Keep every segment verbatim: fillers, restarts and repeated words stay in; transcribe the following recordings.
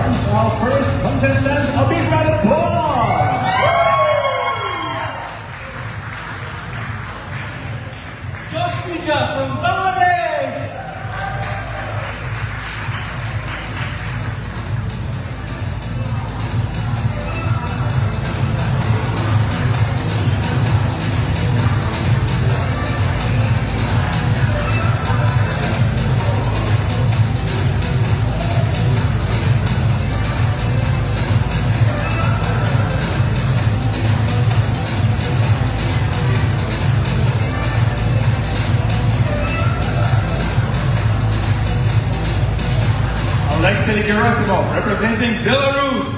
welcomes our first contestant. A big round of applause! Josh Mika from Bangladesh! Alexei Gerasimov, representing Belarus.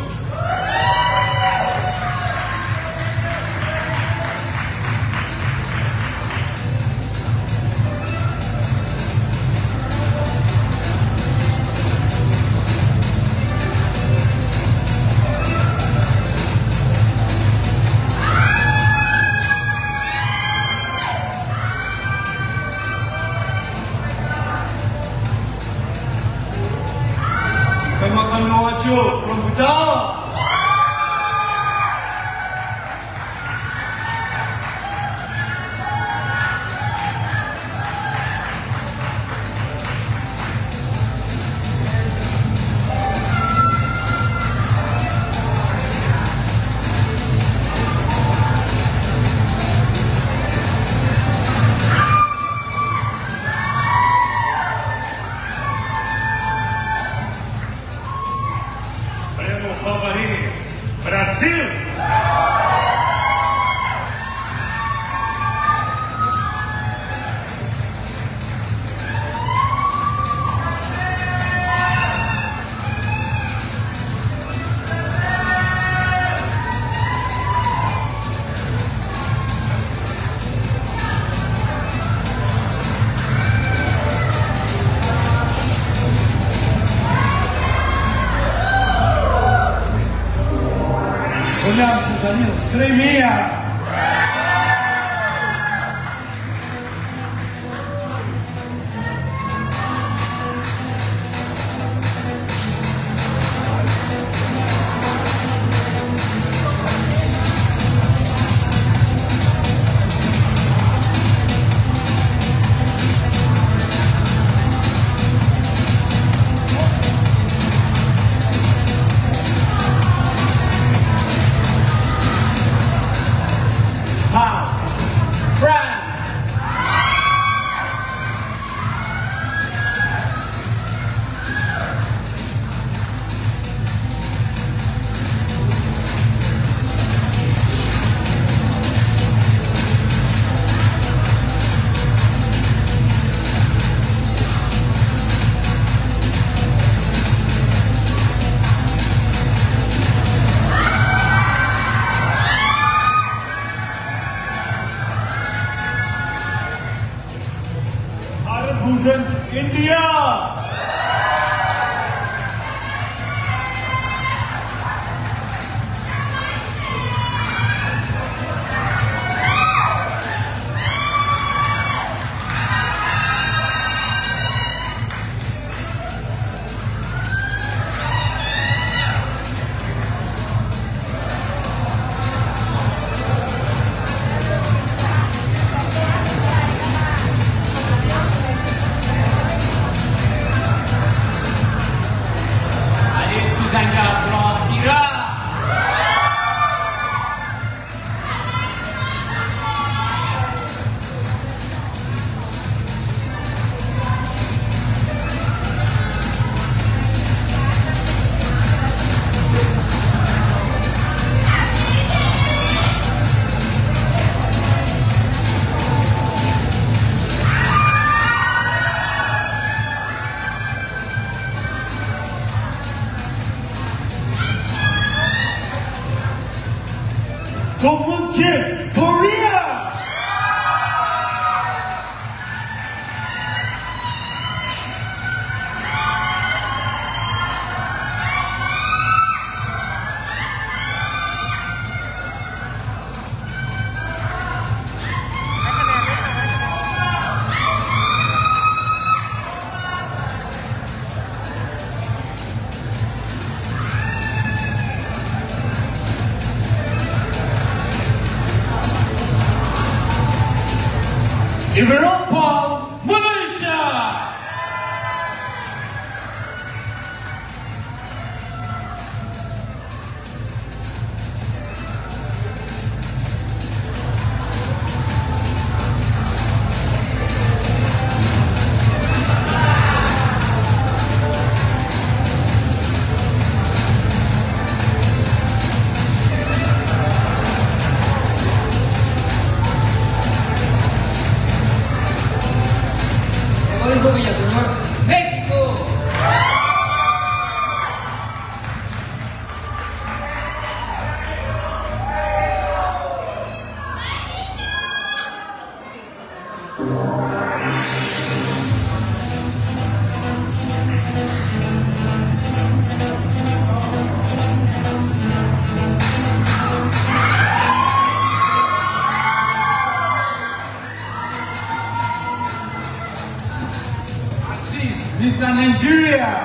Kamakan Noacho from Bhutan. Brasil! Olhamos, Danilo, Crimea! India! Dongwon Kim, Korea! Eropang Malaysia! Gol Villaseñor, México. Mister Nigeria.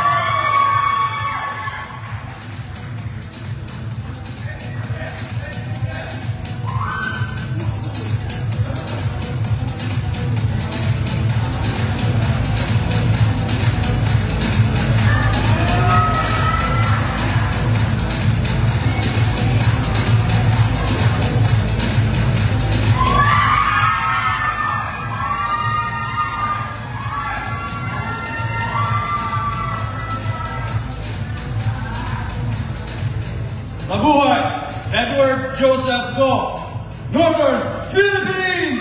Mabuhay, Edward Joseph Go, Northern Philippines!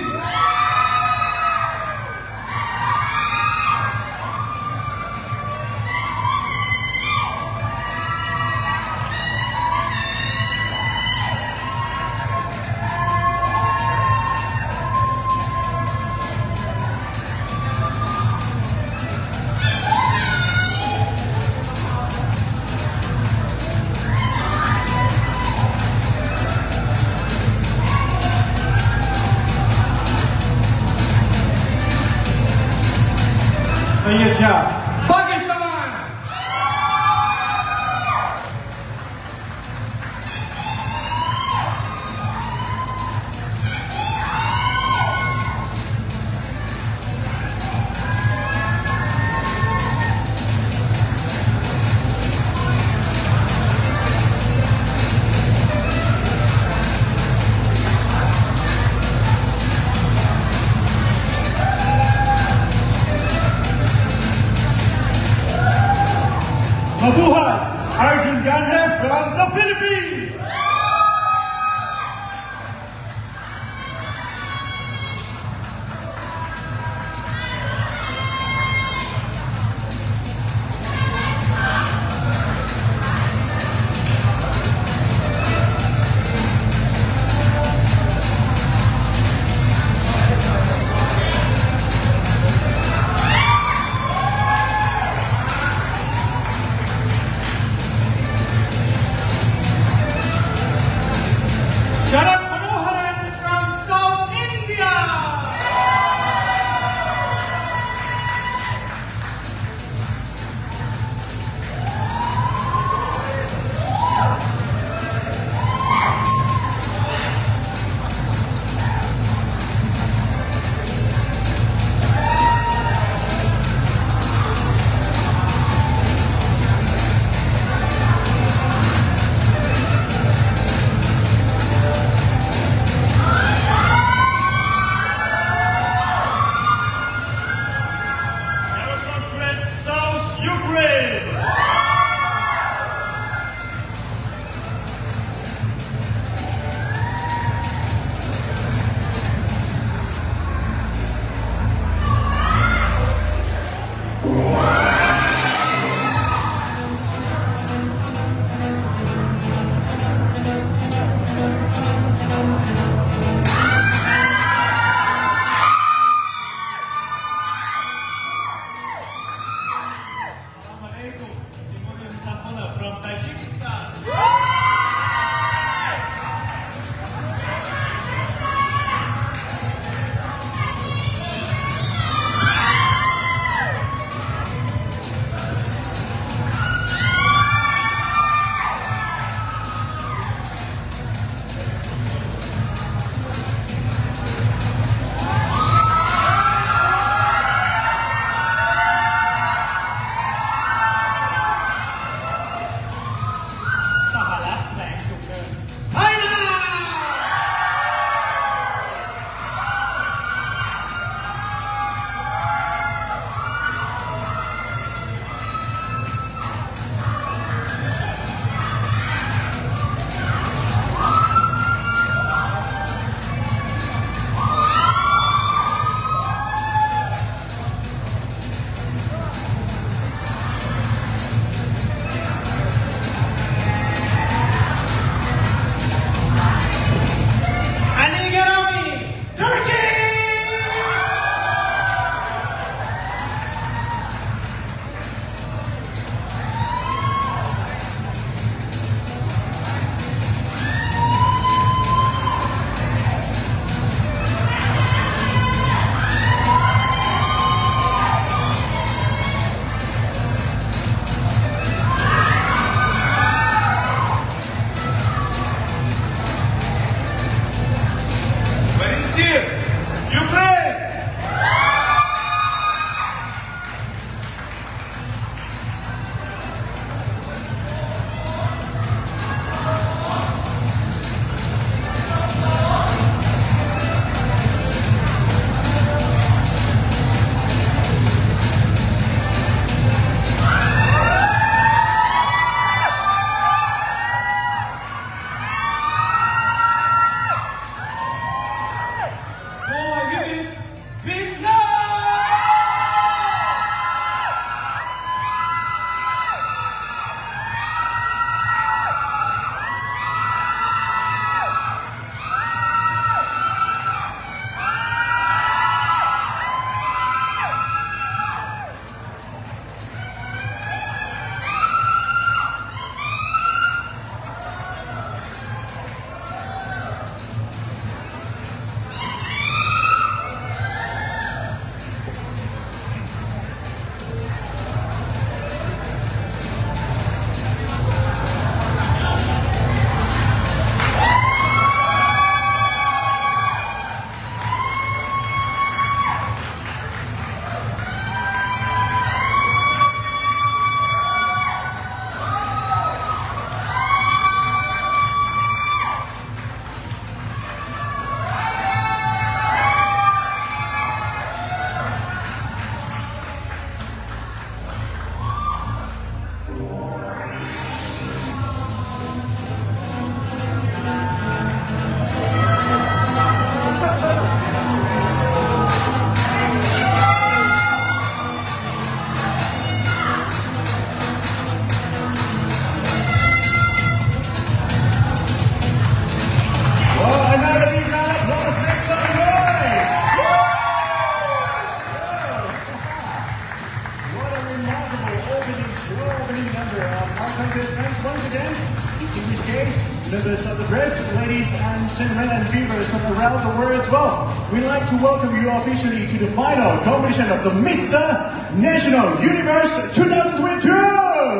contestants, once again, distinguished guests, members of the press, ladies and gentlemen, and viewers from around the world as well. We'd like to welcome you officially to the final competition of the Mister National Universe twenty twenty-two!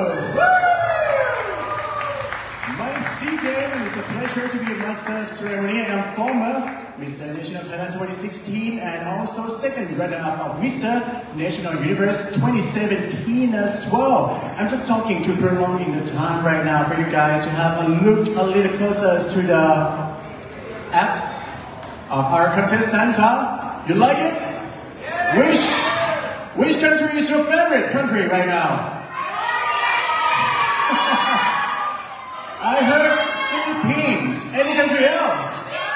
Again, it's a pleasure to be a master of ceremony, and I'm former Mister National Thailand twenty sixteen and also second runner-up of Mister National Universe twenty seventeen as well. I'm just talking to prolonging the time right now for you guys to have a look a little closer to the apps of our contestants, huh? You like it? Yeah. Which, which country is your favorite country right now? I heard Philippines. Any country else?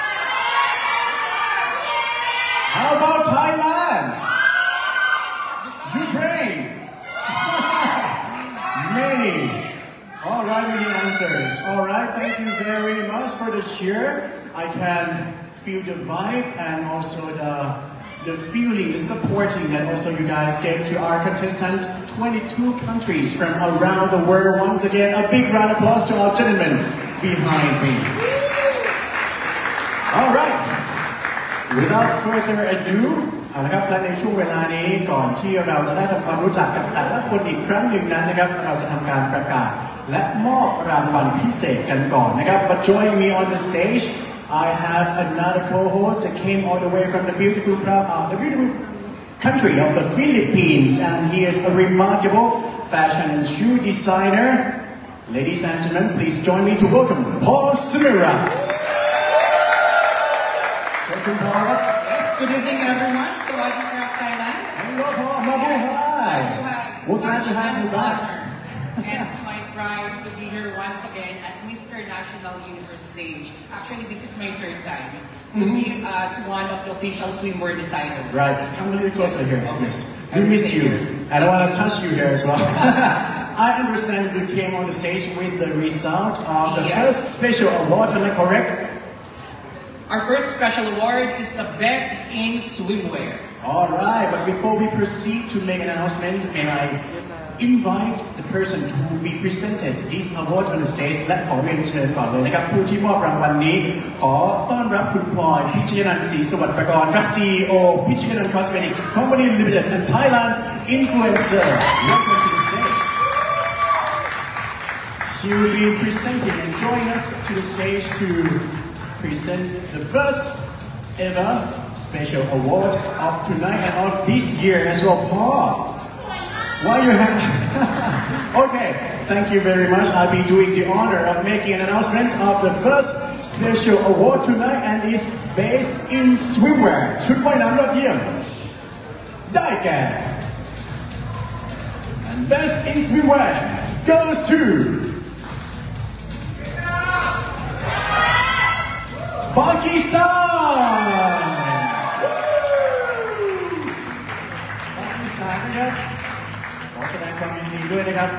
How about Thailand? Ukraine? Many. All right, many answers. All right, thank you very much for the cheer. I can feel the vibe and also the the feeling, the supporting that also you guys gave to our contestants, twenty-two countries from around the world. Once again, a big round of applause to our gentlemen behind me. All right, without further ado, เอาละครับและในช่วงเวลานี้ก่อนที่เราจะได้ทำความรู้จักกับแต่ละคนอีกครั้งหนึ่งนั้นนะครับเราจะทำการประกาศและมอบรางวัลพิเศษกันก่อนนะครับ But joining me on the stage, I have another co-host that came all the way from the beautiful, uh, the beautiful country of the Philippines, and he is a remarkable fashion and shoe designer. Ladies and gentlemen, please join me to welcome Paul Sumira. Welcome, Paul. Yes, good evening, everyone. So I'm from Thailand. Hello, Paul. Mabu, hi. We're glad to have you back. And my pride to be here once again at Mister National Universe stage. Actually, this is my third time to mm-hmm. be as one of the official swimwear designers. Right. Come a little closer yes. here. Yes. We miss you. And I want to touch you here as well. I understand you came on the stage with the result of the yes. first special award. Am I correct? Our first special award is the best in swimwear. All right. But before we proceed to make an announcement, may I invite the person to be presented this award on the stage และขอเรียนเชิญก่อนเลยนะครับผู้ที่มอบรางวัลนี้ขอต้อนรับคุณพลอยพิชยนันท์ศรีสวัสดิ์ประกรณ์ครับ ซี อี โอ พิชยนันท์ Cosmetics Company Limited and Thailand Influencer. Welcome to the stage. She will be presenting and joining us to the stage to present the first ever special award of tonight and of this year as well. Paul, why you have? Okay, thank you very much. I'll be doing the honor of making an announcement of the first special award tonight, and is based in swimwear. ชุดว่ายน้ำยอดเยี่ยมได้แก่ and best in swimwear goes to Pakistan. Pakistan นะครับขอแสดงความยินดีด้วยนะครับ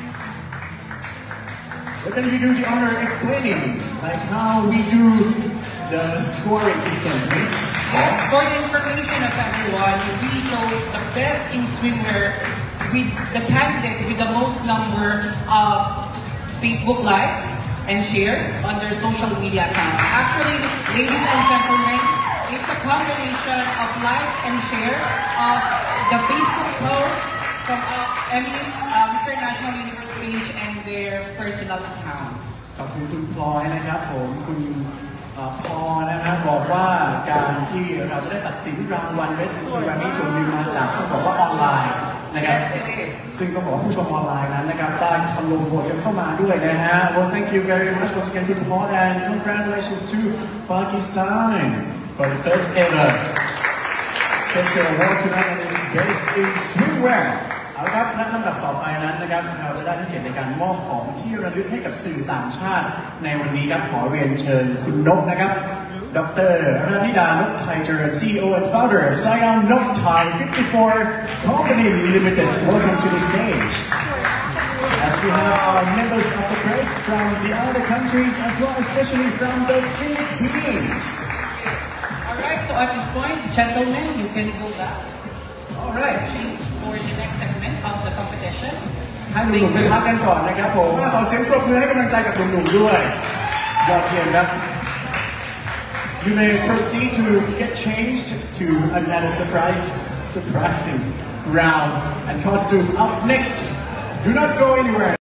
What can you do the honor explaining like how we do the scoring system, please? Yes, for the information of everyone, we chose the best in swimwear with the candidate with the most number of Facebook likes and shares on their social media accounts. Actually, ladies and gentlemen, it's a combination of likes and share of the Facebook post from uh, I mean, uh, Mister National Universe page and their personal accounts. ขอบคุณคุณพลอยนะครับผมคุณพอนะครับบอกว่าการที่เราจะได้ตัดสินรางวัล Best in Swimwear นี้ส่วนหนึ่งมาจากต้องบอกว่าออนไลน์นะครับ Yes, it is. ซึ่งก็บอกว่าผู้ชมออนไลน์นั้นนะครับได้ถล่มโหวตกันเข้ามาด้วยนะฮะ Well, thank you very much once again คุณพอ and congratulations to Pakistan for the first ever special award tonight and is Best in Swimwear. เอาละครับและลำดับต่อไปนั้นนะครับเราจะได้ให้เกียรติในการมอบของที่ระลึกให้กับสื่อต่างชาติในวันนี้ครับขอเรียนเชิญคุณนกนะครับดร.รานิดานกไทยเจริญ ซี อี โอ and founder of Siam Nok Thai fifty-four Company Limited. Welcome to the stage. As we have our members of the press from the other countries as well, especially from the Philippines. Alright, so at this point, gentlemen, you can go back. Alright. Change for the next segment of the competition. ให้หนุ่มๆไปพักกันก่อนนะครับผมขอเสียงปรบมือให้กำลังใจกับหนุ่มๆด้วยยอดเยี่ยมครับ You may proceed to get changed to another surprise, surprising round and costume up next. Do not go anywhere.